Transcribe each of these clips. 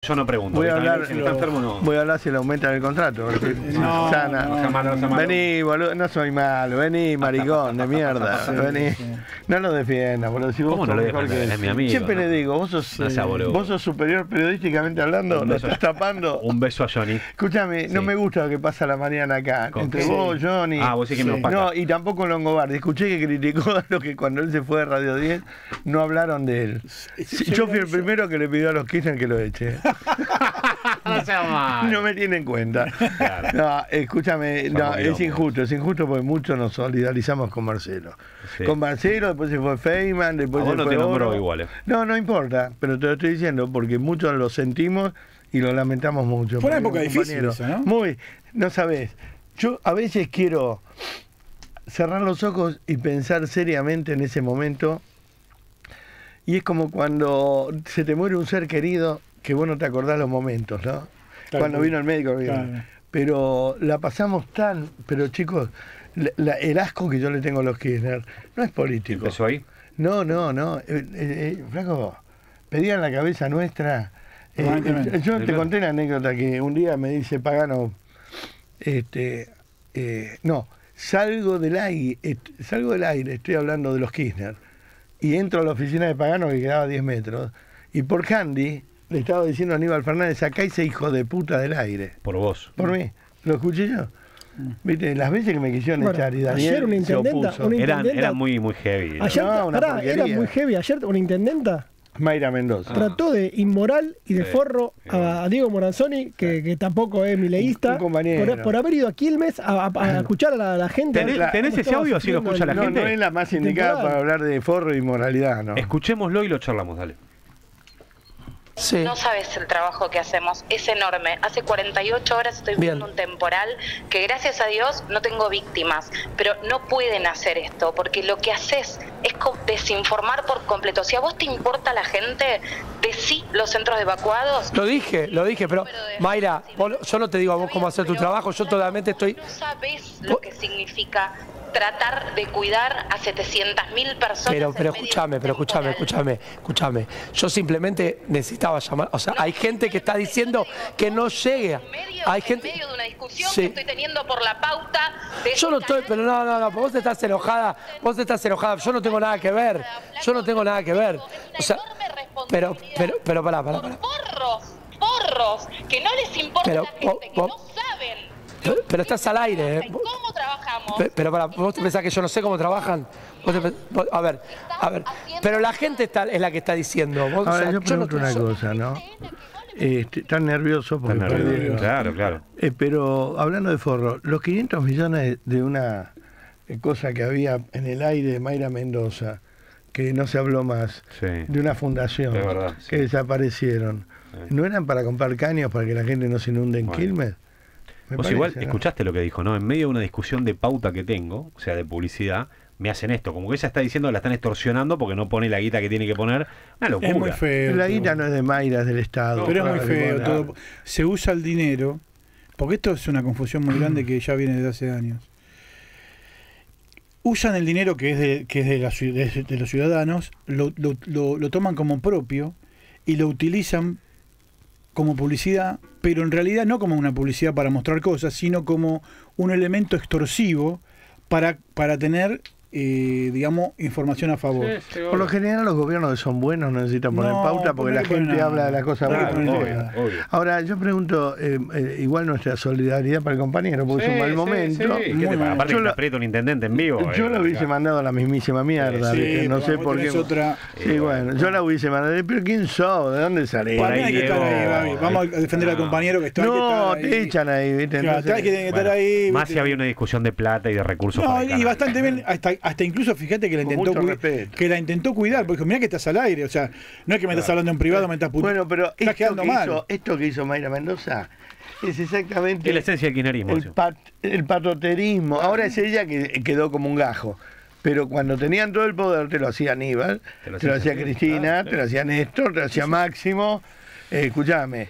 yo no pregunto. Voy a hablar, Si está enfermo, no. voy a hablar si le aumentan el contrato. Porque, No, Sana, no, sea malo, no sea malo. vení, boludo, no soy malo, vení, maricón de mierda, Sí, vení. sí. No lo defiendas, boludo. Si vos ¿Cómo no sos lo mejor defiendas? que Es mi amigo, siempre ¿no? le digo, vos sos, No sea boludo. vos sos superior periodísticamente hablando, Un lo beso. estás tapando. Un beso a Johnny. Escúchame, no Sí. me gusta lo que pasa a la mañana acá. ¿Con Entre qué? vos, Johnny. Ah, vos decís que me opaca. No, y tampoco Longobardi. Escuché que criticó a lo que cuando él se fue de Radio 10 no hablaron de él. Yo fui el primero que le pidió a los Kirchner que lo eche. No sea mal. No me tiene en cuenta. Claro. No, escúchame, no, Somos es injusto porque muchos nos solidarizamos con Marcelo. Sí. Con Marcelo, después se fue Feynman, después A vos se no fue te nombró Oro. igual, No, no importa, pero te lo estoy diciendo porque muchos lo sentimos y lo lamentamos mucho. Fue una porque, época difícil compañero, esa, ¿no? Muy, no sabés. Yo a veces quiero cerrar los ojos y pensar seriamente en ese momento. Y es como cuando se te muere un ser querido que vos no te acordás los momentos, ¿no? Claro, Cuando vino el médico. claro. Pero la pasamos tan... Pero chicos, el asco que yo le tengo a los Kirchner no es político. ¿Empezó ahí? No. Flaco, pedían la cabeza nuestra. Permanentemente. Yo te conté la anécdota que un día me dice Pagano, no, salgo del aire, estoy hablando de los Kirchner, y entro a la oficina de Pagano que quedaba a 10 metros, y por Candy le estaba diciendo a Aníbal Fernández, sacá ese hijo de puta del aire. Por vos. Por mí, lo escuché yo. Viste, las veces que me quisieron Bueno, echar y ayer una Daniel se intendenta- opuso. una Eran intendenta- muy heavy. ¿no? Ayer, No, una pará, era porquería. muy heavy. Ayer una intendenta Mayra Mendoza. trató de inmoral y de Sí, forro sí. a Diego Moranzoni, que tampoco es mileísta, Un compañero. por haber ido a Quilmes a escuchar a la gente. ¿Tenés- a ver tenés cómo ese estaba audio? Así lo sufriendo escucha la el- No, gente. no es la más indicada Temporal. para hablar de forro y moralidad, ¿no? Escuchémoslo y lo charlamos, dale. Sí. No sabes el trabajo que hacemos, es enorme. Hace 48 horas estoy Bien. viendo un temporal que gracias a Dios no tengo víctimas, pero no pueden hacer esto porque lo que haces es desinformar por completo. Si a vos te importa la gente, decí los centros evacuados. Lo dije, pero Mayra, yo no te digo a vos cómo hacer tu trabajo, yo totalmente estoy... No sabés lo que significa tratar de cuidar a 700.000 personas. Pero en medio de escúchame, un escúchame. Yo simplemente necesitaba llamar, o sea, hay gente que está diciendo que no llegue. Hay En gente... medio de una discusión Sí. que estoy teniendo por la pauta de Yo no estoy, pero no, vos estás enojada, yo no tengo nada que ver, O sea, pero pará. porros, que no les importa Pero a la gente, que vos- no saben pero estás al aire, ¿eh? cómo trabajamos. Pero pará, ¿vos te pensás que yo no sé cómo trabajan? A ver, pero la gente es la que está diciendo. Vos, o Ahora, sea, yo pregunto no- una cosa, ¿no? Están nerviosos porque Está nervioso. perdieron. Claro. Pero hablando de forro, los 500 millones de una cosa que había en el aire de Mayra Mendoza, que no se habló más, Sí. de una fundación, Es verdad, sí. que desaparecieron, Sí. ¿no eran para comprar caños para que la gente no se inunde en Bueno. Quilmes? Me Vos parece, igual ¿no? escuchaste lo que dijo, ¿no? En medio de una discusión de pauta que tengo, o sea, de publicidad, me hacen esto. Como que ella está diciendo que la están extorsionando porque no pone la guita que tiene que poner. Una locura. Es muy feo. La todo. guita no es de Mayra, es del Estado. Pero es muy Claro, feo claro. todo. Se usa el dinero, porque esto es una confusión muy grande que ya viene desde hace años. Usan el dinero que es de los ciudadanos, lo toman como propio y lo utilizan como publicidad, pero en realidad no como una publicidad para mostrar cosas, sino como un elemento extorsivo para tener, digamos, información a favor. Por lo general los gobiernos que son buenos no necesitan poner No, pauta porque no la le ponen gente nada. habla de las cosas Claro, buenas. obvio, obvio. Ahora, yo pregunto, igual nuestra solidaridad para el compañero, porque es un mal momento. ¿Qué Muy te pasa? mal. Aparte Yo que lo- te aprieta un intendente en vivo. Yo la hubiese mandado a la mismísima mierda, Sí, ¿viste? no pero sé vos por qué. tenés otra. Sí, bueno, yo la hubiese mandado, pero ¿quién sos? ¿De dónde salís? Por Para mí ahí, hay que estar ahí, Diego. Babi. Vamos a defender al No. compañero que está. No, hay que estar te ahí. echan ahí, ¿viste? Claro, Entonces, hay que estar Bueno, ahí. más ¿viste? si había una discusión de plata y de recursos No, para el y canal. bastante bien, hasta incluso fíjate que la Con intentó mucho respeto. que la intentó cuidar, porque dijo, mirá que estás al aire, o sea, no es que me estás hablando en privado, me estás Bueno, pero estás quedando mal. esto que hizo Mayra Mendoza es exactamente Es la esencia del kirchnerismo. eso. el patoterismo. Ahora es ella que quedó como un gajo. Pero cuando tenían todo el poder, te lo hacía Aníbal, te lo hacía Cristina, te lo hacía Néstor, te lo hacía Máximo. Escúchame,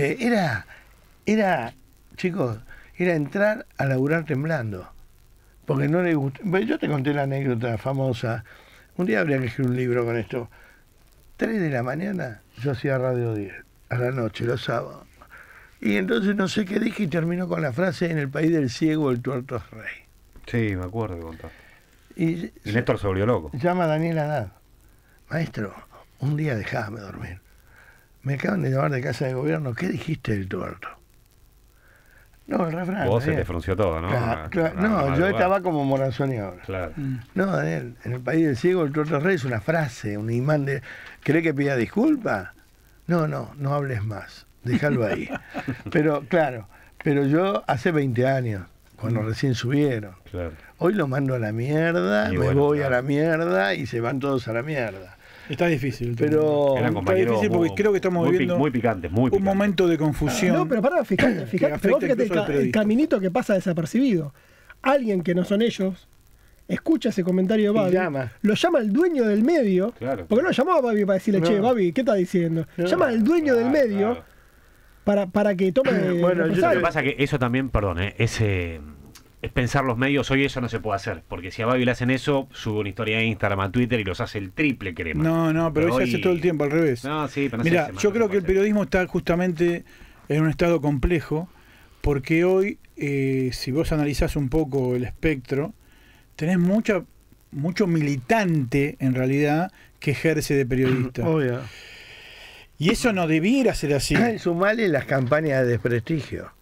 chicos, era entrar a laburar temblando. Porque no le gusta. Bueno, yo te conté la anécdota famosa. Un día habría que escribir un libro con esto. 3 de la mañana, yo hacía Radio 10. a la noche, los sábados. Y entonces no sé qué dije y terminó con la frase: en el país del ciego el tuerto es rey. Sí, me acuerdo que contaste. Y Néstor se volvió loco. llama a Daniel Haddad: maestro, un día dejame dormir. Me acaban de llamar de casa de gobierno, ¿qué dijiste del tuerto? No, el refrán. Vos se Daniel. te frunció todo, ¿no? No, yo estaba como Moranzoni ahora. Claro. No, Daniel, en el país del ciego el tuerto es rey es una frase, un imán de... ¿Cree que pida disculpas? No hables más, déjalo ahí. Pero, claro, pero yo hace 20 años, cuando recién subieron. Claro. Hoy lo mando a la mierda, Y me bueno, voy claro. a la mierda y se van todos a la mierda. Está difícil. Pero Eran Está compañeros difícil porque creo que estamos viviendo muy picantes, muy un picantes. momento de confusión. No, pero pará, fíjate, que pero afecta vos fíjate incluso al el periodista. caminito que pasa desapercibido. Alguien que no son ellos escucha ese comentario de Y Babi, llama. lo llama el dueño del medio, Claro. porque no lo llamaba a Babi para decirle, No. che, Babi, ¿qué está diciendo? No. Llama al dueño del medio para que tome Bueno, yo Lo represalias. que pasa es que eso también, perdón, es pensar los medios. Hoy eso no se puede hacer, porque si a Babi le hacen eso, sube una historia de Instagram a Twitter y los hace el triple crema. No, pero hoy- se hace todo el tiempo al revés. No, sí, pero no se Mira, hace, yo no creo se que el puede periodismo está justamente en un estado complejo, porque hoy, si vos analizás un poco el espectro, tenés mucho militante, en realidad, que ejerce de periodista. Obvio. Y eso no debiera ser así. Sumale las campañas de desprestigio.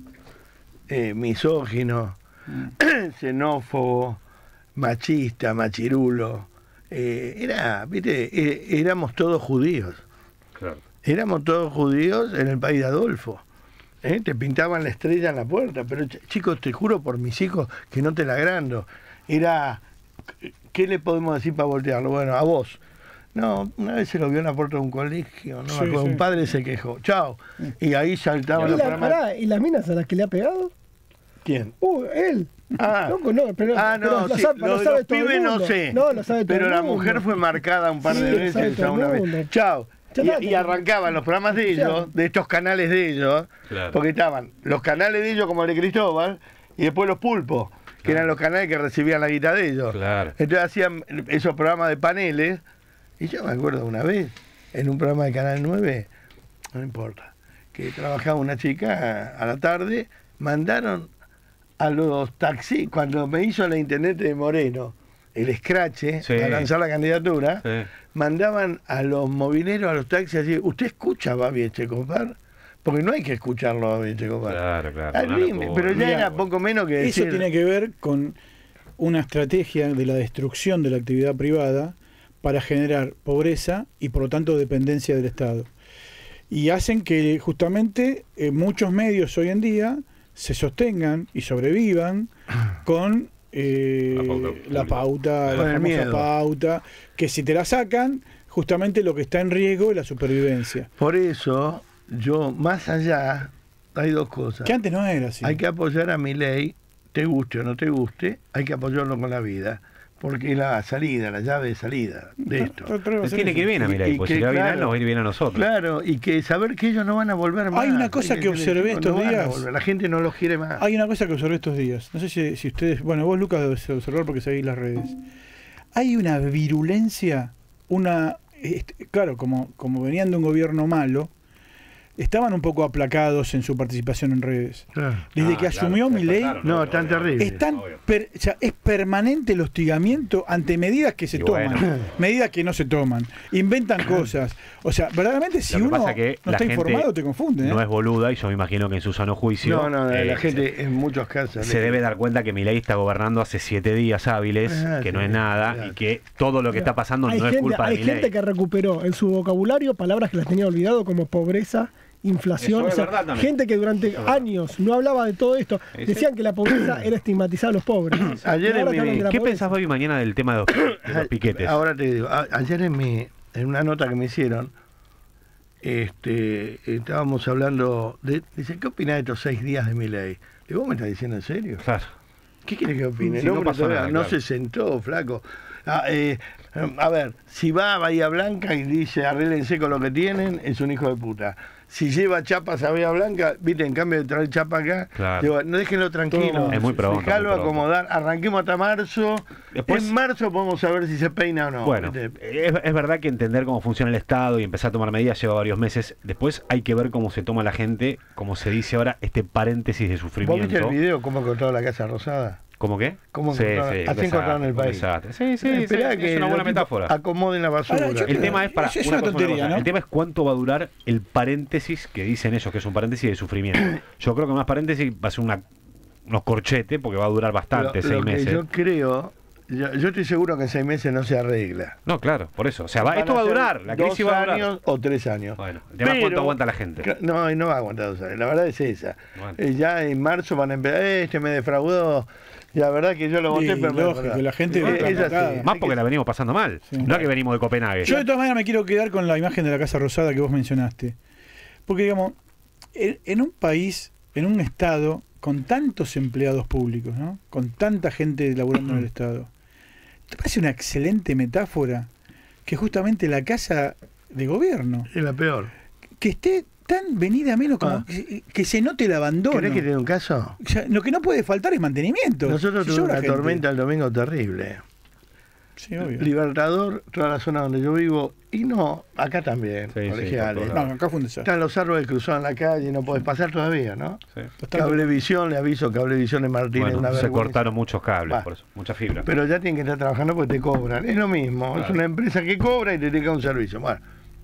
Misógino, xenófobo, machista, machirulo. Éramos todos judíos. Claro. Éramos todos judíos en el país de Adolfo. Te pintaban la estrella en la puerta, pero chicos, te juro por mis hijos que no te la agrando. Era, ¿qué le podemos decir para voltearlo? Bueno, a vos. No, una vez se lo vio en la puerta de un colegio, no Sí, me acuerdo, sí. un padre se quejó. Chao. Y ahí saltaban ¿Y, los programas. ¿Y las minas a las que le ha pegado? ¿Quién? Él. Ah. Loco, no, pero No, lo sí, sabe, lo lo de sabe los todo el pibes no mundo. sé. No, lo sabe todo Pero el la mundo. mujer fue marcada un par Sí, de lo veces, sabe ya todo el una vez. mundo. Chao. Ya está. Y arrancaban los programas de ellos, Claro. de estos canales de ellos, Claro. porque estaban los canales de ellos como el de Cristóbal, y después los pulpos, que eran los canales que recibían la guita de ellos. Claro. Entonces hacían esos programas de paneles, y yo me acuerdo una vez, en un programa de Canal 9, no importa, que trabajaba una chica a la tarde, mandaron a los taxis, cuando me hizo la intendente de Moreno, el escrache, Sí. para lanzar la candidatura, Sí. mandaban a los mobileros, a los taxis, así, ¿usted escucha a Babi Echecopar? Porque no hay que escucharlo a Babi Echecopar. Claro. Al una límite, locura. pero ya Mirá, era poco menos que Eso decir... tiene que ver con una estrategia de la destrucción de la actividad privada para generar pobreza y por lo tanto dependencia del Estado. Y hacen que justamente muchos medios hoy en día se sostengan y sobrevivan con la pauta, Con la el famosa miedo. pauta, que si te la sacan, justamente lo que está en riesgo es la supervivencia. Por eso, yo, más allá, hay dos cosas. Que antes no era así. Hay que apoyar a Milei, te guste o no te guste, hay que apoyarlo con la vida, porque es la salida, la llave de salida de esto. Pues tiene que ir bien a Milei, Y porque que, si le va bien a él, claro, nos va a ir bien a nosotros. Claro, y que saber que ellos no van a volver más. Hay una cosa que observé estos no van a días. volver, la gente no los quiere más. Hay una cosa que observé estos días. No sé si ustedes. Bueno, vos, Lucas, debes observar porque seguís las redes. Hay una virulencia, claro, como venían de un gobierno malo, estaban un poco aplacados en su participación en redes. Claro. Desde que asumió Milei, No, tan terrible. están o sea, es permanente el hostigamiento ante medidas que se Y toman, bueno. medidas que no se toman, inventan cosas. O sea, verdaderamente si Lo que uno pasa que no la está gente informado te confunde. ¿eh? No es boluda, y yo me imagino que en su sano juicio No, la eh, gente en muchos casos. se debe dar cuenta que Milei está gobernando hace 7 días hábiles, que no sí, es nada, claro. y que todo lo que está pasando Hay no es culpa de hay Milei. gente que recuperó en su vocabulario palabras que las tenía olvidado, como pobreza, inflación. Eso es O sea, verdad también. gente que durante años no hablaba de todo esto. Sí. Decían que la pobreza era estigmatizar a los pobres. Ayer Y ahora en te hablan mi- de la ¿Qué pobreza. pensás hoy mañana del tema de los piquetes? Ahora te digo, ayer en una nota que me hicieron, estábamos hablando de, dice, ¿qué opinás de estos 6 días de Milei? Digo, ¿vos me estás diciendo en serio? Claro. ¿Qué quieres que opine? Si El no hombre pasó todavía nada, no claro. se sentó, flaco. A ver, si va a Bahía Blanca y dice arréglense con lo que tienen, es un hijo de puta. si lleva chapas a Bahía Blanca, viste, en cambio de traer chapa acá, Claro. digo, no déjenlo tranquilo. Es muy pronto, Dejalo muy pronto. acomodar, arranquemos hasta marzo. Después- en marzo podemos saber si se peina o no. Bueno, ¿viste? es verdad que entender cómo funciona el Estado y empezar a tomar medidas lleva varios meses. Después hay que ver cómo se toma la gente, como se dice ahora, este paréntesis de ¿Vos sufrimiento. viste el video cómo encontró la Casa Rosada? ¿Cómo qué? ¿Cómo Sí, encontraron? sí, Así desastre, encontraron el un país. desastre. Sí, sí, Esperá sí, que es una buena los tipos metáfora. acomoden la basura. Ahora, yo El tema es para Es una una cosa, tontería, ¿no? El tema es cuánto va a durar el paréntesis que dicen ellos, que es un paréntesis de sufrimiento. Yo creo que más paréntesis va a ser unos corchetes, porque va a durar bastante, Lo 6 que meses. yo creo, yo estoy seguro que en 6 meses no se arregla. No, claro, por eso. O sea, Van esto va a ser durar, la crisis 2 va a durar. años o 3 años. Bueno, el tema es cuánto aguanta la gente. No, y no va a aguantar 2 años. La verdad es esa. Bueno. Ya en marzo van a empezar. Este me defraudó. Y la verdad que yo lo aguanté, Sí, pero me lógico, defraudó. la gente va Es así. atacada. Más porque la venimos pasando mal. Sí. No es que venimos de Copenhague. Yo de todas maneras me quiero quedar con la imagen de la Casa Rosada que vos mencionaste. Porque, digamos, en un país, en un Estado, con tantos empleados públicos, ¿no? Con tanta gente laburando en el Estado, ¿te parece una excelente metáfora que justamente la Casa de Gobierno, Es la peor. que esté tan venida a menos como que se note el abandono? ¿Querés que te dé un caso? O sea, lo que no puede faltar es mantenimiento. Nosotros Si tuvimos sobra una gente. tormenta el domingo terrible. Sí, obvio. Libertador, toda la zona donde yo vivo, y no, acá también, Sí, sí, colegiales. por todos No, acá fue un desastre. Están los árboles cruzados en la calle, no podés pasar todavía, ¿no? Sí. Cablevisión, le aviso, Cablevisión de Martínez, Bueno, una se vergüenza. cortaron muchos cables, Va. por eso, mucha fibra. Pero ya tienen que estar trabajando porque te cobran. Es lo mismo, es Claro. una empresa que cobra y te dedica un servicio. Bueno,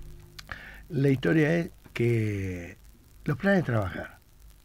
la historia es que los planes de trabajar,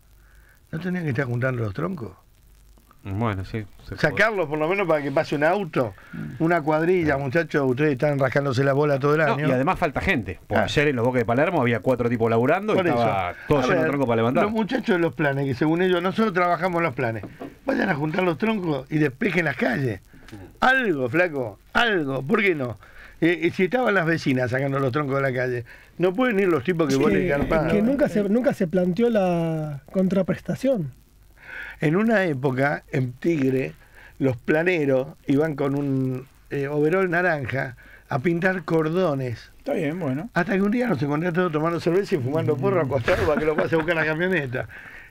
¿no tenían que estar juntando los troncos? Bueno, sí. se Sacarlos por lo menos para que pase un auto, una cuadrilla, muchachos, ustedes están rascándose la bola todo el No, año. y además falta gente. Porque Ah. ayer en los Boques de Palermo había 4 tipos laburando Por y eso. estaba todo A lleno de ver, tronco para levantar. Los muchachos de los planes, que según ellos, nosotros trabajamos los planes, vayan a juntar los troncos y despejen las calles. Algo, flaco, algo, ¿por qué no? Si estaban las vecinas sacando los troncos de la calle, no pueden ir los tipos que Es vuelven que, garpados. que nunca se planteó la contraprestación. En una época, en Tigre, los planeros iban con un overol naranja a pintar cordones. Está bien, bueno. Hasta que un día nos encontramos todos tomando cerveza y fumando porro acostados para que lo pase a buscar la camioneta.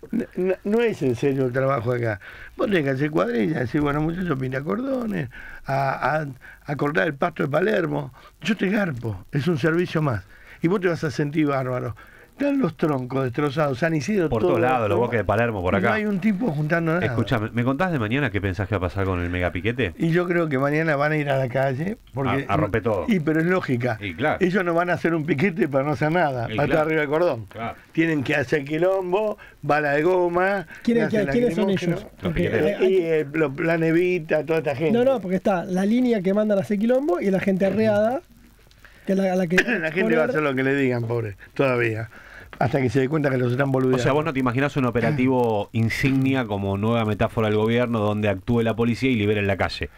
No es en serio el trabajo acá. Vos tenés que hacer cuadrillas, decir, bueno, muchachos, pinta cordones, a cortar el pasto de Palermo. Yo te garpo, es un servicio más. Y vos te vas a sentir bárbaro. Están los troncos destrozados, San Isidro, Por todo todos lados, los todo, Boques de Palermo, por y acá. no hay un tipo juntando nada. Escuchame, ¿me contás de mañana qué pensás que va a pasar con el megapiquete? Y yo creo que mañana van a ir a la calle. Porque, A romper todo. Pero es lógica. Y claro. Ellos no van a hacer un piquete para no hacer nada, Y para estar claro. arriba del cordón. Claro. Tienen que hacer quilombo, bala de goma. ¿Quiénes gases son lacrimógenos. ellos? Los Porque piqueteros. Los planevita, toda esta gente. no, porque está la línea que mandan a hacer quilombo y la gente arreada, que es a la que La gente va a hacer lo que le digan, pobre, todavía. Hasta que se dé cuenta que los están boludeando. O sea, vos no te imaginás un operativo insignia como nueva metáfora del gobierno donde actúe la policía y libere en la calle.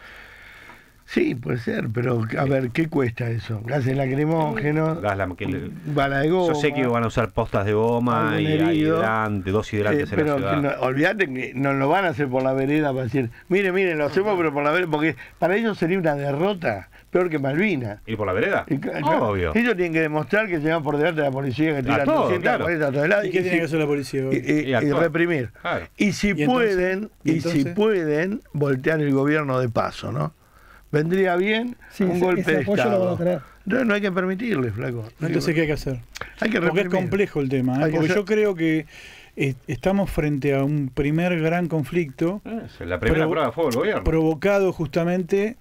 Sí, puede ser, pero a ver, ¿qué cuesta eso? Gases lacrimógenos, bala de goma. Yo sé que van a usar postas de goma algún y herido. hidrantes, 2 hidrantes en la Pero ciudad. no, olvídate que no lo van a hacer por la vereda para decir, mire, lo hacemos pero por la vereda, porque para ellos sería una derrota, peor que Malvinas. ¿Ir por la vereda? Y claro, Obvio. ellos tienen que demostrar que llegan por delante de la policía que tiran todo, 240 toneladas ¿Y qué tiene que hacer la policía hoy? Y y actuar. reprimir. Claro. Y si ¿Y entonces? pueden, ¿Y y si entonces? pueden, voltear el gobierno de paso, ¿no? Vendría bien Sí, un golpe ese de apoyo lo van a Estado. tener. Entonces no hay que permitirle, flaco. No hay Entonces, ¿qué hay que hacer? hay que Porque es reprimir. complejo el tema, ¿eh? Hay que Porque hacer- yo creo que estamos frente a un primer gran conflicto Es la primera Provo- prueba de fuego del gobierno. provocado justamente,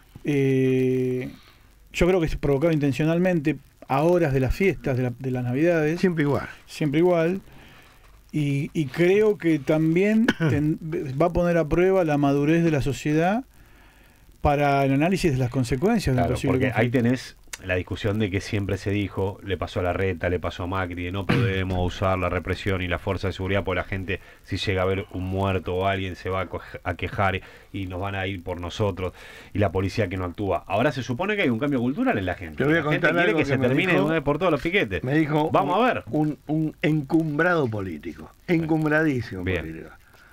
yo creo que es provocado intencionalmente a horas de las fiestas, de las Navidades, Siempre igual. siempre igual, y creo que también va a poner a prueba la madurez de la sociedad para el análisis de las consecuencias del Claro, posible porque ahí conflicto. tenés la discusión de que siempre se dijo, le pasó a Larreta, le pasó a Macri, de no podemos usar la represión y la fuerza de seguridad porque la gente, si llega a ver un muerto o alguien, se va a quejar y nos van a ir por nosotros, y la policía que no actúa. Ahora se supone que hay un cambio cultural en la gente. Te voy a La gente contar quiere algo que que se me termine de dijo- una vez por todos los piquetes. Me dijo Vamos a ver. un encumbrado político. Encumbradísimo Bien. político.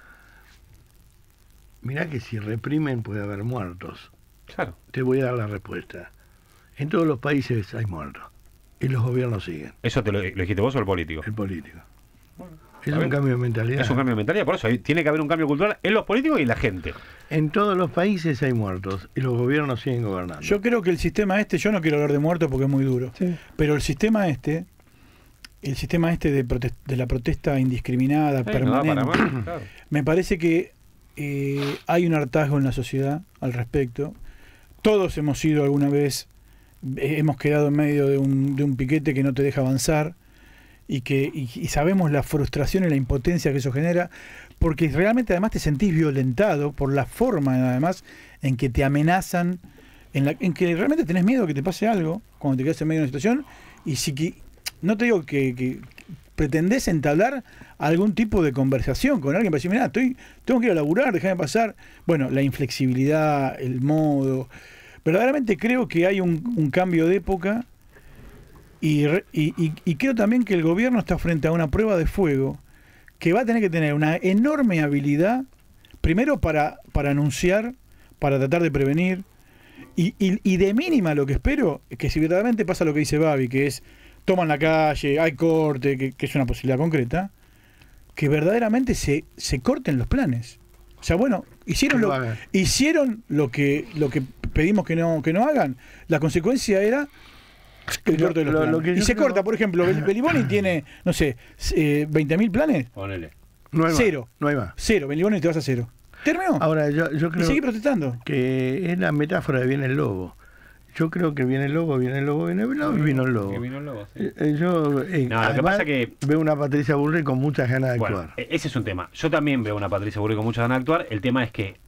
Mirá que si reprimen puede haber muertos. Claro. Te voy a dar la respuesta. En todos los países hay muertos. y los gobiernos siguen. ¿Eso te lo dijiste vos o el político? El político. Es está un bien. cambio de mentalidad. Es un cambio de mentalidad, por eso tiene que haber un cambio cultural en los políticos y en la gente. En todos los países hay muertos y los gobiernos siguen gobernando. Yo creo que el sistema yo no quiero hablar de muertos porque es muy duro, Sí. pero el sistema de la protesta indiscriminada, Sí, no da permanente, para más, claro. me parece que hay un hartazgo en la sociedad al respecto. Todos hemos sido alguna vez, hemos quedado en medio de un piquete que no te deja avanzar y sabemos la frustración y la impotencia que eso genera, porque realmente además te sentís violentado por la forma además en que te amenazan, en que realmente tenés miedo que te pase algo cuando te quedas en medio de una situación, y no te digo que pretendés entablar algún tipo de conversación con alguien para decir, mirá, tengo que ir a laburar, déjame pasar. Bueno, la inflexibilidad, el modo. Verdaderamente creo que hay un cambio de época y creo también que el gobierno está frente a una prueba de fuego que va a tener que tener una enorme habilidad, primero para anunciar, para tratar de prevenir, y de mínima lo que espero es que si verdaderamente pasa lo que dice Babi, que es toman la calle, hay corte, que es una posibilidad concreta, que verdaderamente se corten los planes. O sea, bueno, hicieron lo que pedimos que no hagan. La consecuencia era el corte de los planes. Y se corta, por ejemplo, Beliboni tiene, no sé, 20.000 planes. Ponele. No hay Cero. Más, no hay más. Cero, Beliboni te vas a cero. Terminó. Ahora, yo Y creo seguí protestando. que es la metáfora de viene el lobo. Yo creo que viene el lobo, viene el lobo, viene el lobo y vino el lobo. Que vino el lobo, sí. Yo No, lo que además, pasa que- veo una Patricia Bullrich con muchas ganas de Bueno, actuar. ese es un tema. Yo también veo a una Patricia Bullrich con muchas ganas de actuar. El tema es que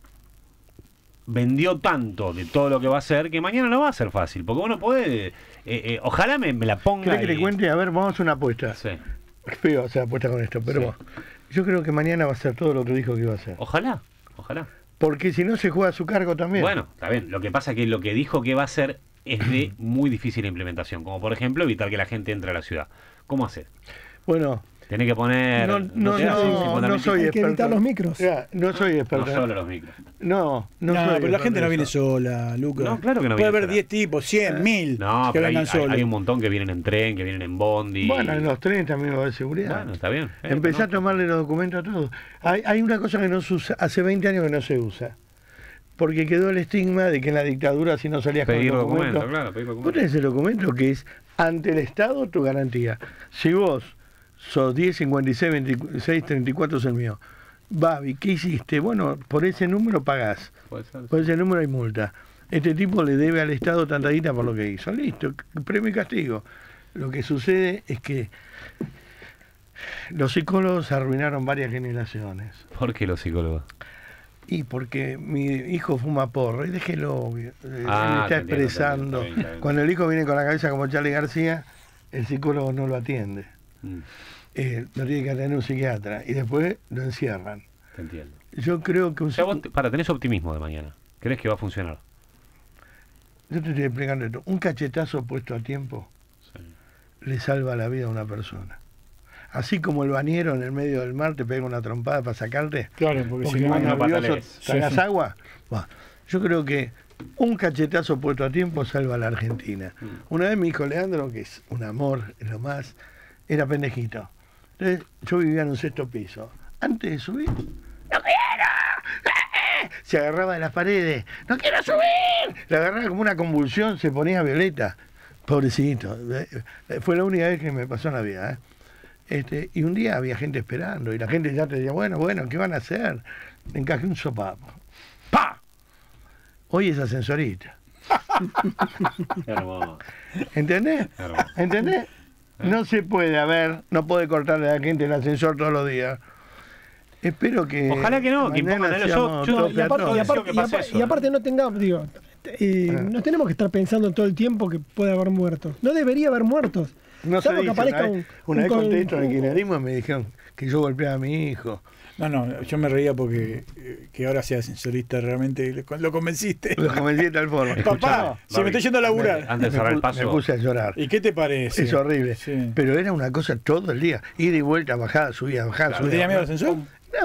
vendió tanto de todo lo que va a hacer que mañana no va a ser fácil. Porque uno puede... ojalá me la ponga... ¿Querés que te y- cuente? A ver, vamos a hacer una apuesta. Sí. Es feo hacer apuesta con esto, pero Sí. bueno. Yo creo que mañana va a ser todo lo que dijo que iba a hacer. Ojalá. Porque si no se juega a su cargo también. Bueno, está bien. Lo que pasa es que lo que dijo que va a hacer es de muy difícil implementación. Como por ejemplo evitar que la gente entre a la ciudad. ¿Cómo hacer? Bueno, Tenés que poner... no sé, así, soy fundamentalmente- Hay que experto. evitar los micros. Ya, no soy No experto. solo los micros. No No, soy pero la experto gente no en viene eso. sola, Lucas. No, claro que no Puede viene haber sola. 10 tipos, 100, 1000 No, que pero vengan solos. hay un montón que vienen en tren, que vienen en bondi. Bueno, en los trenes también va a haber seguridad. Bueno, está bien. Empecé a no. tomarle los documentos a todos. Hay una cosa que no se usa, hace 20 años que no se usa. Porque quedó el estigma de que en la dictadura si no salías Pedir con el documentos, documento. claro, pedir Vos documentos. tenés el documento que es ante el Estado tu garantía. Si vos sos 10, 56, 26, 34 es el mío. Babi, ¿qué hiciste? Bueno, por ese número pagás. Puede ser. Por ese número hay multa. Este tipo le debe al Estado tanta guita por lo que hizo. Listo, premio y castigo. Lo que sucede es que los psicólogos arruinaron varias generaciones. ¿Por qué los psicólogos? Y porque mi hijo fuma porro, y déjelo, él Ah, está te entiendo, expresando. está bien, está bien. Cuando el hijo viene con la cabeza como Charlie García, el psicólogo no lo atiende. Mm, Lo tiene que atender un psiquiatra y después lo encierran. te entiendo. Yo creo que un O sea, vos, psicólogo... tenés optimismo de mañana. ¿Crees que va a funcionar? Yo te estoy explicando esto. Un cachetazo puesto a tiempo Sí. le salva la vida a una persona. Así como el bañero en el medio del mar te pega una trompada para sacarte, Claro, porque porque si no, vas no nervioso, patalees. tragás Sí, sí. agua. Bueno, yo creo que un cachetazo puesto a tiempo salva a la Argentina. Una vez mi hijo Leandro, que es un amor, es lo más, era pendejito. Entonces yo vivía en un 6º piso. Antes de subir, ¡no quiero! Se agarraba de las paredes, ¡no quiero subir! Le agarraba como una convulsión, se ponía violeta. Pobrecito. Fue la única vez que me pasó en la vida. Y un día había gente esperando y la gente ya te decía, bueno, ¿qué van a hacer? Le encajé un sopapo. ¡Pa! Hoy es ascensorista. Qué hermoso. ¿Entendés? Qué hermoso. ¿Entendés? No se puede no puede cortarle a la gente el ascensor todos los días. Espero que... Ojalá que no, que mañana impongan. seamos Yo- todos Y aparte, todo y deseo aparte- que y pase aparte- eso, y aparte no tengamos, digo, no tenemos que estar pensando todo el tiempo que puede haber muertos. No debería haber muertos. No se Salvo que dice, aparezca una vez un- conté esto en el kirchnerismo y me dijeron que yo golpeaba a mi hijo. No, yo me reía porque que ahora sea ascensorista realmente lo convenciste. Lo convencí de tal forma. Papá, se me está yendo a laburar. Antes de cerrar el Me paso, puse a llorar. ¿Y qué te parece? Es horrible. Sí. Pero era una cosa todo el día. Ida y vuelta, bajada, subía, bajada, ¿No subía. tenía miedo al bajada. ascensor? No,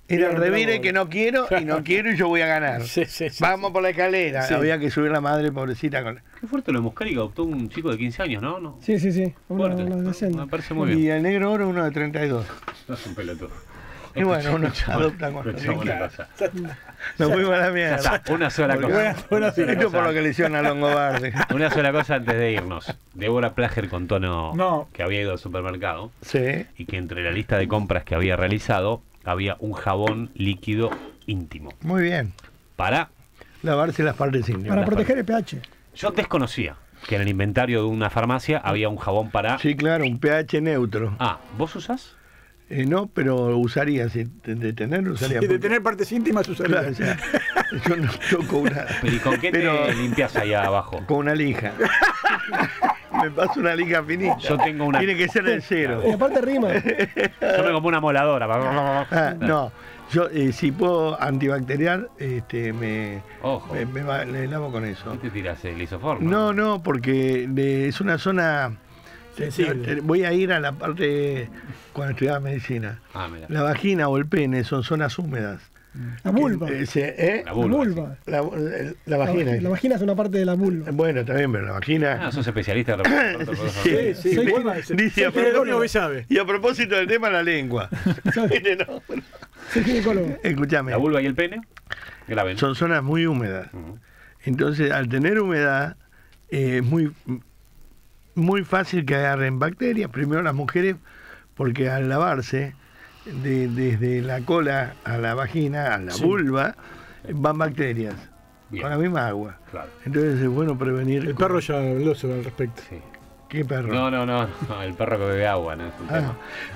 Era el revire que no quiero y no quiero y yo voy a ganar. Sí. Vamos por la escalera. Sí. Había que subir la madre pobrecita con... Qué fuerte lo de Muscari, que adoptó un chico de 15 años, ¿no? Sí. Una Fuerte. adolescente. Me parece muy bien. Y el negro oro uno de 32. No es un pelotudo. Y bueno, uno adopta cuando Escuchamos quiere. una cosa. Nos fuimos a la Ya mierda. está, una sola cosa. Esto por lo que le hicieron a Longobardi. Una sola cosa antes de irnos. Débora Plager contó que había ido al supermercado Sí. y que entre la lista de compras que había realizado había un jabón líquido íntimo. Muy bien. Para... Lavarse las partes íntimas. Para proteger el pH. Yo desconocía que en el inventario de una farmacia había un jabón para... Sí, claro, un pH neutro. Ah, ¿vos usás? No, pero usaría, si de tenerlo usaría. Y de porque- tener partes íntimas usaría. Claro, o sea, yo no toco una. Pero ¿y con qué Pero- te limpias allá abajo? Con una lija. Me paso una lija finita. Yo tengo una... Tiene que ser del cero. Y aparte rima. Yo me como una moladora. Ah, no, yo si puedo antibacterial, Ojo. le lavo con eso. ¿Qué te tiras? ¿El isoform? No, porque es una zona Sensible. Voy a ir a la parte cuando estudiaba medicina. Ah, mira. La vagina o el pene son zonas húmedas. La vulva. ¿Eh? La La vulva. vulva. La vagina. La vagina es una parte de la vulva. Bueno, también, pero la vagina. Ah, sos especialista. Sí, Sí, Soy- Wolma, dice a es el único propósito- que sabe. Y a propósito del tema, la lengua. No, Soy ginecólogo. escúchame, La vulva y el pene, graben. son zonas muy húmedas. Ujú. Entonces, al tener humedad, es muy fácil que agarren bacterias. Primero las mujeres, porque al lavarse, desde la cola a la vagina, a la vulva, van bacterias. Bien. Con la misma agua. Claro. Entonces es bueno prevenir. El perro ya habló sobre al respecto. Sí. ¿Qué perro? No, el perro que bebe agua, ¿no? Es un tema.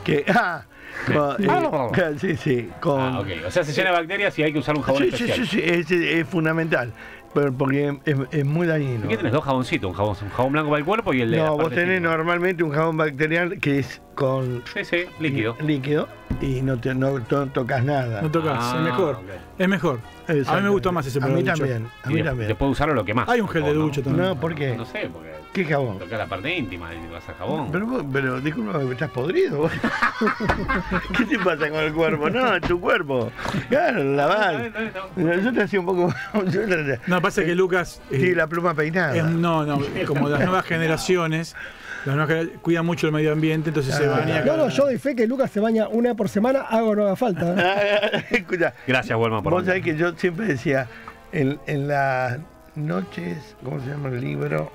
Sí, con, Ah, ok. O sea, se llena de bacterias y hay que usar un jabón sí, especial. sí, es fundamental, porque es muy dañino. ¿Y qué tenés? Dos jaboncitos, un jabón blanco para el cuerpo y el de la No, vos parte tenés íntima. normalmente un jabón bacterial que es con Sí, líquido. y no tocas nada. No tocas, Ah, es mejor. ok. Es mejor. A mí me gustó más ese A mí producto. también, a Y mí de- también. Después de usarlo lo que más. Hay un gel de ducha también. No, ¿por qué? No sé, porque ¿Qué jabón? tocas la parte íntima y vas a jabón. Pero disculpa, ¿estás podrido vos? ¿Qué te pasa con el cuerpo? No, tu cuerpo. Claro, lo lavás. Yo te hacía un poco... No, pasa que Lucas Tiene la pluma peinada. como las nuevas generaciones, cuidan mucho el medio ambiente, entonces se baña. No, yo doy fe que Lucas se baña una vez por semana, hago no haga falta. Escucha, Gracias, Wolma, por vos sabés que yo siempre decía, en las noches, ¿cómo se llama el libro?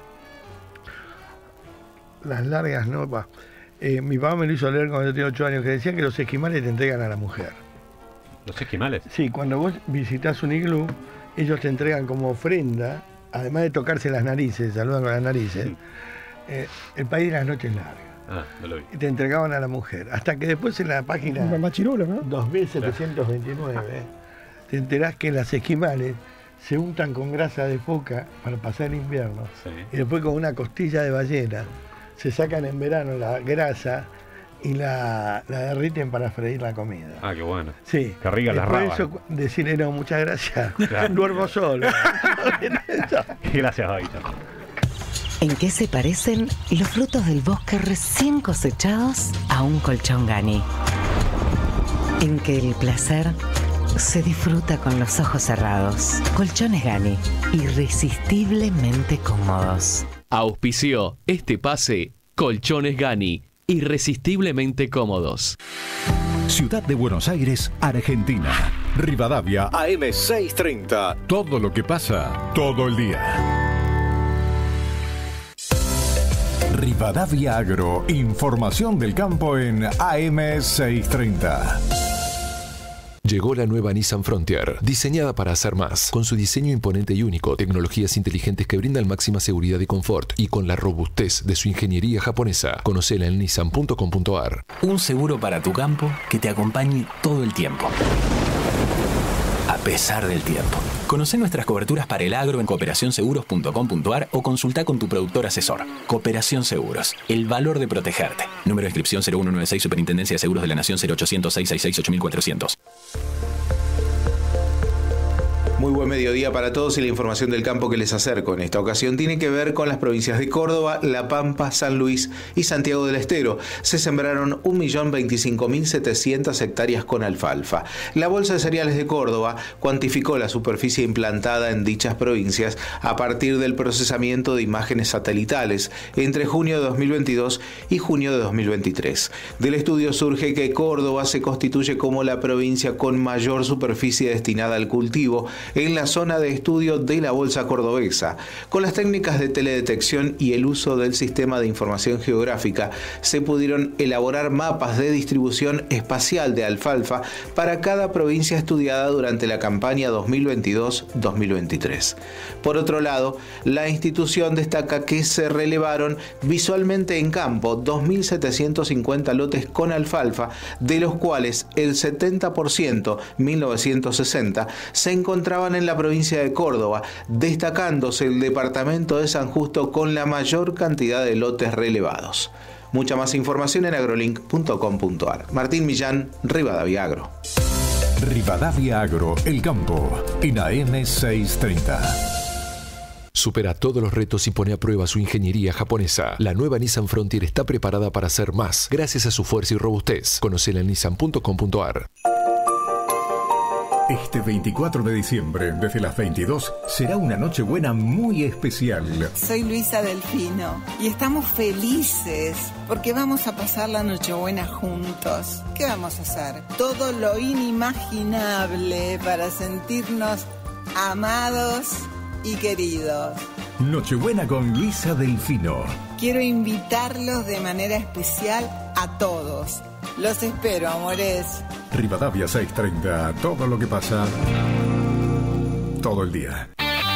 Las largas, ¿no? Mi papá me lo hizo leer cuando yo tenía 8 años, que decía que los esquimales te entregan a la mujer. los esquimales. Sí, cuando vos visitas un iglú, ellos te entregan como ofrenda, además de tocarse las narices, saludan con las narices, el país de las noches largas. Ah, no lo vi. Y te entregaban a la mujer. Hasta que después en la página Machirulo, ¿no? 2729 te enterás que las esquimales se untan con grasa de foca para pasar el invierno. Sí. Y después con una costilla de ballena se sacan en verano la grasa y la derriten para freír la comida. Ah, qué bueno. Sí. Qué rica la Después raba. eso, decirle no, muchas gracias. Claro. Duermo solo. Gracias, Baito. ¿En qué se parecen los frutos del bosque recién cosechados a un colchón Gani? En que el placer se disfruta con los ojos cerrados. Colchones Gani, irresistiblemente cómodos. Auspició este pase Colchones Gani, irresistiblemente cómodos. Ciudad de Buenos Aires, Argentina. Rivadavia, AM630. Todo lo que pasa, todo el día. Rivadavia Agro, información del campo en AM630. Llegó la nueva Nissan Frontier, diseñada para hacer más, con su diseño imponente y único, tecnologías inteligentes que brindan máxima seguridad y confort, y con la robustez de su ingeniería japonesa. Conocela en nissan.com.ar. Un seguro para tu campo que te acompañe todo el tiempo. A pesar del tiempo. Conoce nuestras coberturas para el agro en cooperacionseguros.com.ar o consulta con tu productor asesor. Cooperación Seguros, el valor de protegerte. Número de inscripción 0196, Superintendencia de Seguros de la Nación 0800 666 8400. Muy buen mediodía para todos y la información del campo que les acerco en esta ocasión tiene que ver con las provincias de Córdoba, La Pampa, San Luis y Santiago del Estero. Se sembraron 1.025.700 hectáreas con alfalfa. La Bolsa de Cereales de Córdoba cuantificó la superficie implantada en dichas provincias a partir del procesamiento de imágenes satelitales entre junio de 2022 y junio de 2023. Del estudio surge que Córdoba se constituye como la provincia con mayor superficie destinada al cultivo en la zona de estudio de la Bolsa Cordobesa. Con las técnicas de teledetección y el uso del sistema de información geográfica, se pudieron elaborar mapas de distribución espacial de alfalfa para cada provincia estudiada durante la campaña 2022-2023. Por otro lado, la institución destaca que se relevaron visualmente en campo 2.750 lotes con alfalfa, de los cuales el 70%, 1.960, se encontraban en la provincia de Córdoba, destacándose el departamento de San Justo con la mayor cantidad de lotes relevados. Mucha más información en agrolink.com.ar. Martín Millán, Rivadavia Agro. Rivadavia Agro, el campo, en AM 630. Supera todos los retos y pone a prueba su ingeniería japonesa. La nueva Nissan Frontier está preparada para hacer más, gracias a su fuerza y robustez. Conócela en nissan.com.ar. Este 24 de diciembre, desde las 22, será una Nochebuena muy especial. Soy Luisa Delfino y estamos felices porque vamos a pasar la Nochebuena juntos. ¿Qué vamos a hacer? Todo lo inimaginable para sentirnos amados y queridos. Nochebuena con Luisa Delfino. Quiero invitarlos de manera especial a todos. Los espero, amores. Rivadavia 630, todo lo que pasa todo el día.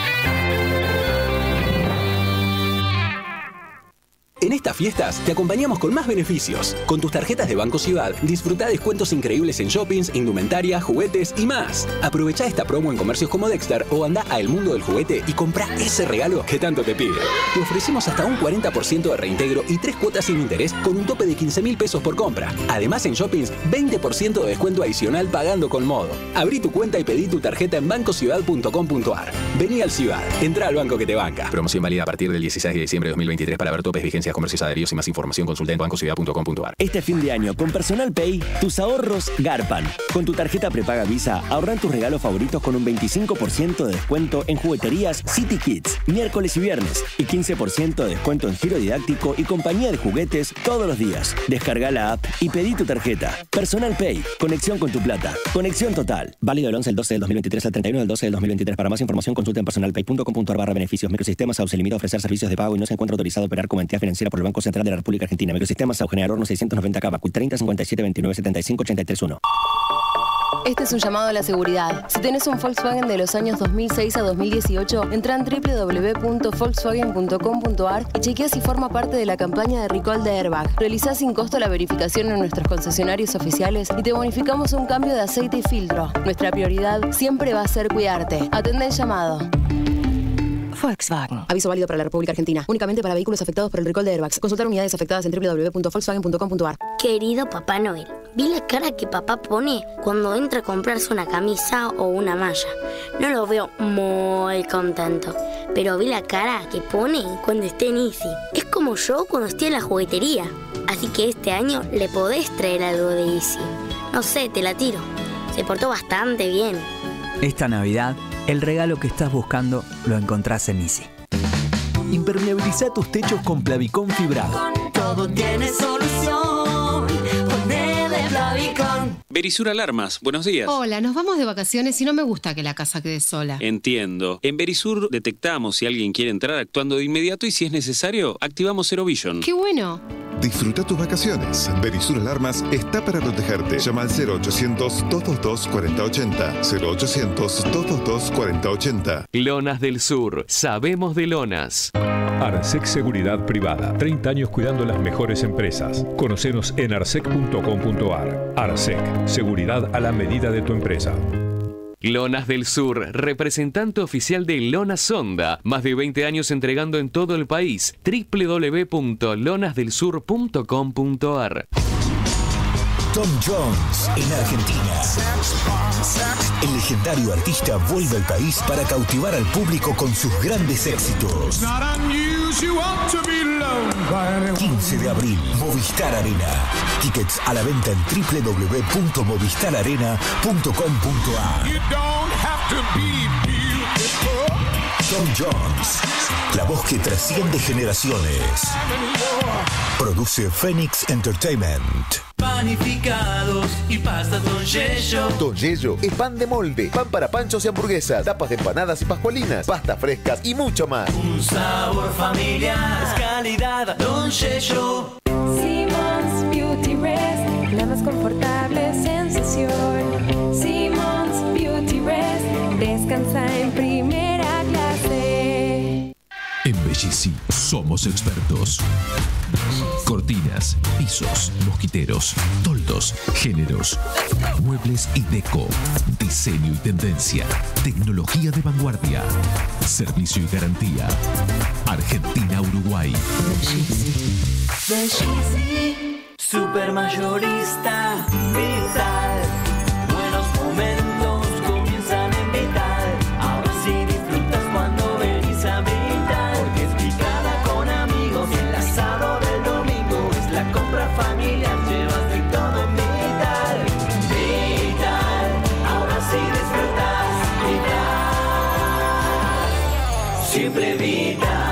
En estas fiestas te acompañamos con más beneficios. Con tus tarjetas de Banco Ciudad, disfruta descuentos increíbles en shoppings, indumentaria, juguetes y más. Aprovecha esta promo en comercios como Dexter o anda a El Mundo del Juguete y compra ese regalo que tanto te pide. Te ofrecemos hasta un 40% de reintegro y 3 cuotas sin interés con un tope de 15.000 pesos por compra. Además, en shoppings, 20% de descuento adicional pagando con Modo. Abrí tu cuenta y pedí tu tarjeta en bancociudad.com.ar. Vení al Ciudad. Entra al banco que te banca. Promoción válida a partir del 16 de diciembre de 2023 para ver topes, vigencias, comercios adheridos y más información consulta en bancociudad.com.ar. Este fin de año, con Personal Pay, tus ahorros garpan. Con tu tarjeta prepaga Visa, ahorran tus regalos favoritos con un 25% de descuento en jugueterías City Kids, miércoles y viernes, y 15% de descuento en giro didáctico y compañía de juguetes todos los días. Descarga la app y pedí tu tarjeta. Personal Pay, conexión con tu plata. Conexión total. Válido del 11 del 12 del 2023 al 31 del 12 del 2023. Para más información consulta en personalpay.com.ar/beneficios. Microsistemas AUS se limita a ofrecer servicios de pago y no se encuentra autorizado a operar como entidad financiera por el Banco Central de la República Argentina. Microsistemas AUS, General Horno 690K, Bacul 30 57 29 75 831. Este es un llamado a la seguridad. Si tenés un Volkswagen de los años 2006 a 2018, entra en www.volkswagen.com.ar y chequea si forma parte de la campaña de recall de airbag. Realizá sin costo la verificación en nuestros concesionarios oficiales y te bonificamos un cambio de aceite y filtro. Nuestra prioridad siempre va a ser cuidarte. Atende el llamado. Volkswagen. Aviso válido para la República Argentina. Únicamente para vehículos afectados por el recall de airbags. Consultar unidades afectadas en www.volkswagen.com.ar. Querido Papá Noel, vi la cara que papá pone cuando entra a comprarse una camisa o una malla. No lo veo muy contento, pero vi la cara que pone cuando esté en Easy. Es como yo cuando estoy en la juguetería. Así que este año le podés traer algo de Easy. No sé, te la tiro. Se portó bastante bien. Esta Navidad, el regalo que estás buscando lo encontrás en Easy. Impermeabiliza tus techos con Plavicón fibrado. Todo tiene solución. Ponele Plavicón. Verisur Alarmas, buenos días. Hola, nos vamos de vacaciones y no me gusta que la casa quede sola. Entiendo. En Verisur detectamos si alguien quiere entrar actuando de inmediato y si es necesario, activamos Zero Vision. ¡Qué bueno! Disfruta tus vacaciones. Verisur Alarmas está para protegerte. Llama al 0800-222-4080. 0800-222-4080. Lonas del Sur. Sabemos de lonas. Arsec Seguridad Privada. 30 años cuidando las mejores empresas. Conocenos en arsec.com.ar. Arsec. Seguridad a la medida de tu empresa. Lonas del Sur, representante oficial de Lonas Sonda. Más de 20 años entregando en todo el país. www.lonasdelsur.com.ar. Tom Jones en Argentina. El legendario artista vuelve al país para cautivar al público con sus grandes éxitos. 15 de abril, Movistar Arena. Tickets a la venta en www.movistararena.com.ar. Tom Jones, la voz que trasciende generaciones. Produce Phoenix Entertainment. Panificados y pasta Don Yello. Don Yello es pan de molde, pan para panchos y hamburguesas, tapas de empanadas y pascualinas, pastas frescas y mucho más. Un sabor familiar, es calidad Don Yello. Simmons Beauty Rest, la más confortable sensación. Simmons Beauty Rest, descansa en primera clase. En Bellici somos expertos. Cortinas, pisos, mosquiteros, toldos, géneros, muebles y deco, diseño y tendencia, tecnología de vanguardia, servicio y garantía. Argentina-Uruguay. Bellici, supermayorista, Vital. Buenos momentos comienzan en Vital. Ahora sí disfrutas cuando venís a Vital. Porque es picada con amigos y el asado del domingo. Es la compra familiar, llevas de todo en Vital. Vital, ahora sí disfrutas Vital. Siempre Vital.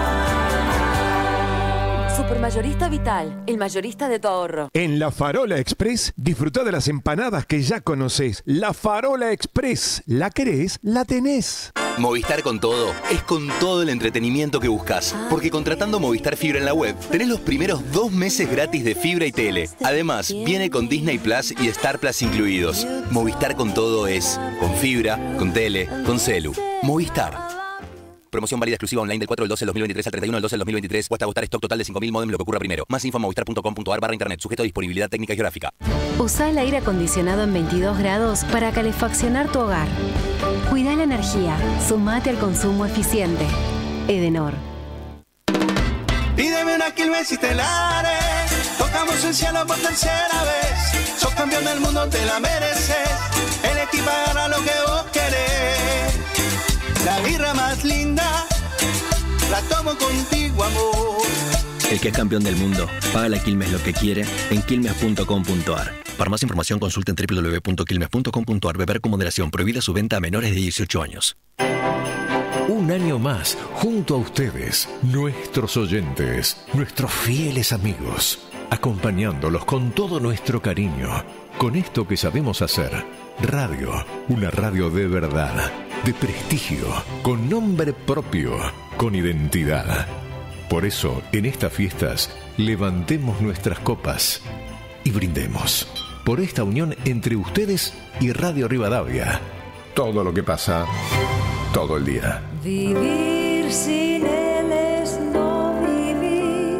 Supermayorista Vital, el mayorista de tu ahorro. En La Farola Express, disfrutá de las empanadas que ya conocés. La Farola Express, ¿la querés? La tenés. Movistar con todo es con todo el entretenimiento que buscas. Porque contratando Movistar Fibra en la web, tenés los primeros 2 meses gratis de fibra y tele. Además, viene con Disney Plus y Star Plus incluidos. Movistar con todo es con fibra, con tele, con celu. Movistar. Promoción válida exclusiva online del 4 del 12 del 2023 al 31 del 12 del 2023 o hasta agotar stock total de 5.000 modem, lo que ocurra primero. Más info en movistar.com.ar/internet, sujeto a disponibilidad técnica y geográfica. Usa el aire acondicionado en 22 grados para calefaccionar tu hogar. Cuida la energía, sumate al consumo eficiente. Edenor. Pídeme una Quilmes y Telares. Tocamos el cielo por tercera vez. Sos campeón del mundo, te la mereces. El equipo agarra lo que vos querés. La birra más linda, la tomo contigo, amor. El que es campeón del mundo, paga la Quilmes lo que quiere en quilmes.com.ar. Para más información consulten www.quilmes.com.ar. Beber con moderación. Prohibida su venta a menores de 18 años. Un año más, junto a ustedes, nuestros oyentes, nuestros fieles amigos, acompañándolos con todo nuestro cariño, con esto que sabemos hacer. Radio, una radio de verdad, de prestigio, con nombre propio, con identidad. Por eso, en estas fiestas, levantemos nuestras copas y brindemos por esta unión entre ustedes y Radio Rivadavia. Todo lo que pasa, todo el día. Vivir sin él es no vivir.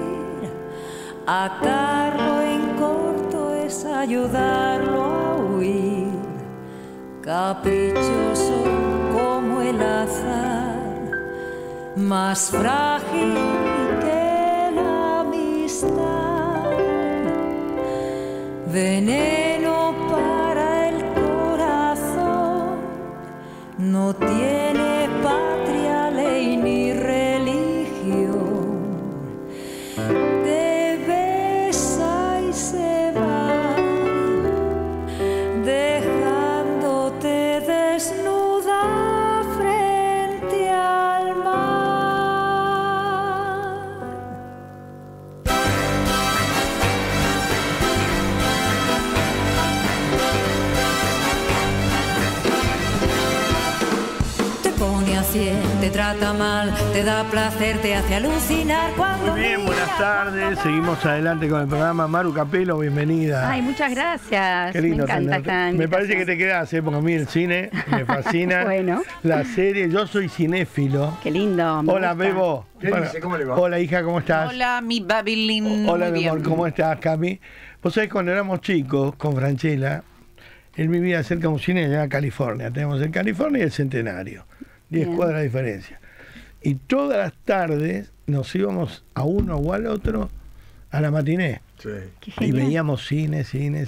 Atarlo en corto es ayudarlo a huir. Caprichoso como el azar, más frágil que la amistad. Veneno para el corazón, no tiene patria, ley ni religión. Te besa y se va, dejándote desnuda frente al mar. Te pone a 100, te trata mal, te da placer, te hace alucinar cuando. Muy bien, buenas tardes. Seguimos adelante con el programa. Maru Capelo, bienvenida. Ay, muchas gracias. Qué lindo me encanta esta Me parece que te quedás, porque a mí el cine me fascina. Bueno. La serie, yo soy cinéfilo. Qué lindo. Hola, Bebo. ¿Qué dice? ¿Cómo le va? Hola, hija, ¿cómo estás? Hola, mi Babylin. Hola, Muy mi amor, bien. ¿cómo estás, Cami? Vos sabés, cuando éramos chicos, con Franchella, él vivía cerca de un cine allá en California. Tenemos el California y el Centenario. 10 Bien. cuadras de diferencia. Y todas las tardes nos íbamos a uno o al otro a la matiné. Y veíamos cine.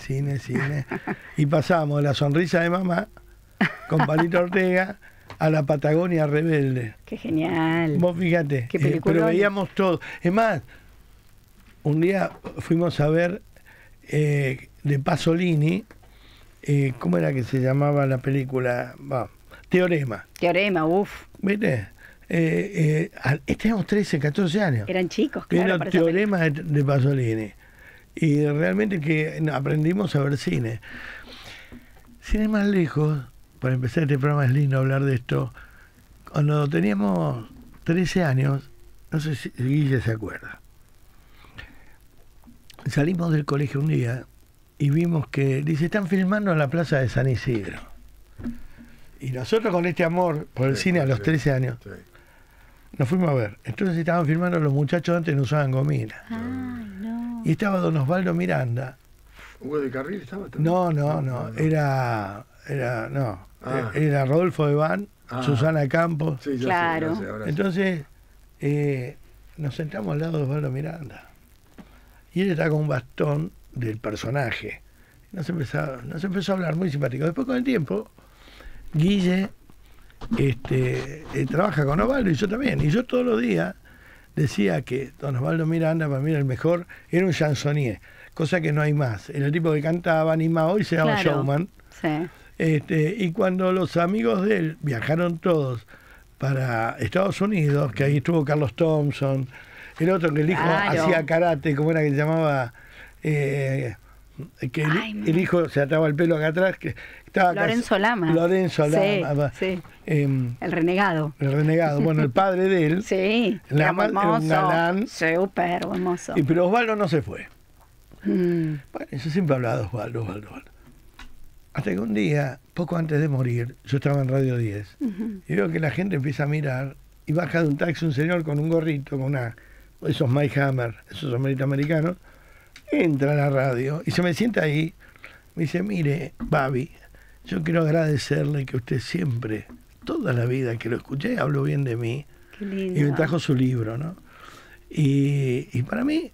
Y pasábamos de La sonrisa de mamá con Palito Ortega a La Patagonia Rebelde. Qué genial. Vos fíjate, pero veíamos todo. Es más, un día fuimos a ver de Pasolini, ¿cómo era que se llamaba la película? Teorema. Teorema, uff. ¿Viste? Teníamos 13, 14 años. Eran chicos, claro. Era Teorema de Pasolini. Y realmente que aprendimos a ver cine. Sin ir más lejos, para empezar este programa es lindo hablar de esto. Cuando teníamos 13 años, no sé si Guille se acuerda, salimos del colegio un día y vimos que, dice, están filmando en la plaza de San Isidro. Y nosotros con este amor por el cine a los 13 años, nos fuimos a ver. Entonces estaban filmando, los muchachos antes no usaban gomina. Y estaba don Osvaldo Miranda. ¿Hugo de Carril estaba también? No. Era Rodolfo Eván, Susana Campos. Sí, claro. Sé, entonces nos sentamos al lado de Osvaldo Miranda. Y él estaba con un bastón del personaje. Nos empezó a hablar muy simpático. Después, con el tiempo, Guille trabaja con Osvaldo y yo también. Y yo todos los días decía que don Osvaldo Miranda, para mí era el mejor, era un chansonnier, cosa que no hay más. Era el tipo que cantaba, animaba, hoy se llama showman. Sí. Y cuando los amigos de él viajaron todos para Estados Unidos, que ahí estuvo Carlos Thompson, el otro que el hijo hacía karate, ¿cómo era que se llamaba? El hijo se ataba el pelo acá atrás, que estaba Lorenzo Lama. Sí. El renegado. Bueno, el padre de él. Sí. Lama era un galán. Súper hermoso. Pero Osvaldo no se fue. Bueno, yo siempre hablaba de Osvaldo. Hasta que un día, poco antes de morir, yo estaba en Radio 10, y veo que la gente empieza a mirar, y baja de un taxi un señor con un gorrito, con esos Mike Hammer, esos sombreritos americanos, entra a la radio, y se me sienta ahí, me dice, mire, Babi, yo quiero agradecerle que usted siempre, toda la vida que lo escuché, habló bien de mí. Qué lindo. Y me trajo su libro, ¿no? Y para mí,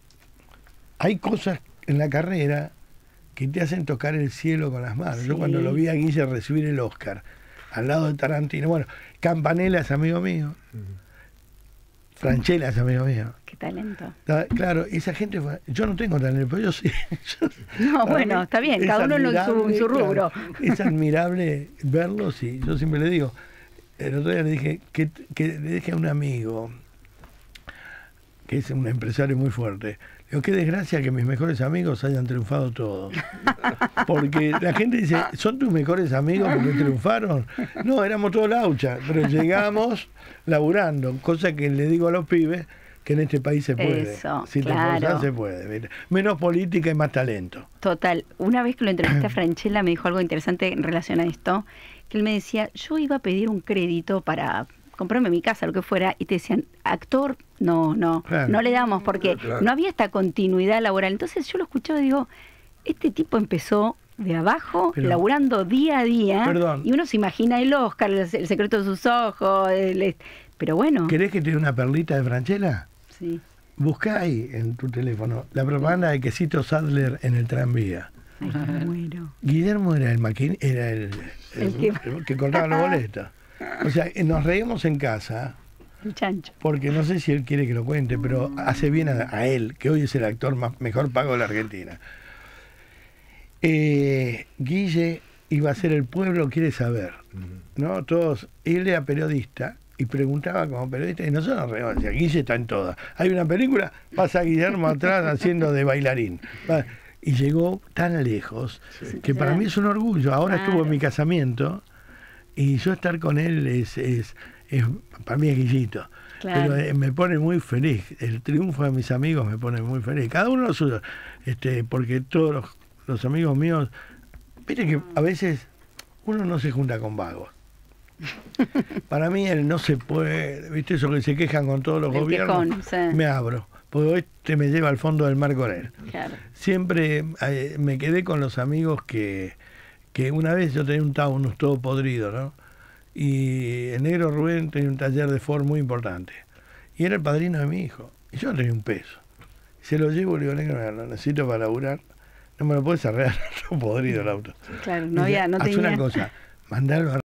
hay cosas en la carrera que te hacen tocar el cielo con las manos. Sí. Yo cuando lo vi a Guille recibir el Oscar, al lado de Tarantino, bueno, Campanella es amigo mío, Franchella es amigo mío. Qué talento. Claro, esa gente fue, yo no tengo talento, pero yo sí. No, bueno, está bien, cada uno en su rubro. Claro, es admirable verlos, y yo siempre le digo, el otro día le dije que le dije a un amigo, que es un empresario muy fuerte, digo, qué desgracia que mis mejores amigos hayan triunfado todos. Porque la gente dice, ¿son tus mejores amigos porque triunfaron? No, éramos todos laucha, pero llegamos laburando, cosa que le digo a los pibes, que en este país se puede. Eso, si claro. te esforzás, se puede. Mira. Menos política y más talento. Total. Una vez que lo entrevisté a Franchella me dijo algo interesante en relación a esto, que él me decía, yo iba a pedir un crédito para comprarme mi casa, lo que fuera, y te decían, actor, no le damos, porque no había esta continuidad laboral. Entonces yo lo escuchaba y digo, este tipo empezó de abajo, laburando día a día, y uno se imagina el Oscar, el secreto de sus ojos, pero bueno. ¿Querés que te dé una perlita de Franchella? Sí. Buscá ahí en tu teléfono la propaganda de Quesito Sadler en el tranvía. Ay, me muero. Guillermo era el que cortaba los boletos. O sea, nos reímos en casa. El chancho. Porque no sé si él quiere que lo cuente, pero hace bien a él, que hoy es el actor mejor pago de la Argentina. Guille iba a ser El Pueblo Quiere Saber, ¿no? Todos, él era periodista y preguntaba como periodista, y nosotros nos reímos, decía, Guille está en todas. Hay una película, pasa Guillermo atrás haciendo de bailarín. Y llegó tan lejos, que para mí es un orgullo. Ahora estuvo en mi casamiento, y yo estar con él es para mí es Guillito. Claro. Pero me pone muy feliz. El triunfo de mis amigos me pone muy feliz. Cada uno lo suyo. Porque todos los amigos míos, viste que a veces uno no se junta con vagos. Para mí él no se puede, viste eso que se quejan con todos los gobiernos. Quejón, sí. Me abro. Porque me lleva al fondo del mar con él. Claro. Siempre me quedé con los amigos que una vez yo tenía un Taunus todo podrido, ¿no? Y el negro Rubén tenía un taller de Ford muy importante. Y era el padrino de mi hijo. Y yo no tenía un peso. Se lo llevo, le digo, negro, lo necesito para laburar. No me lo puedes arreglar, todo podrido el auto. Claro, no había, no haz tenía. una cosa, mandalo a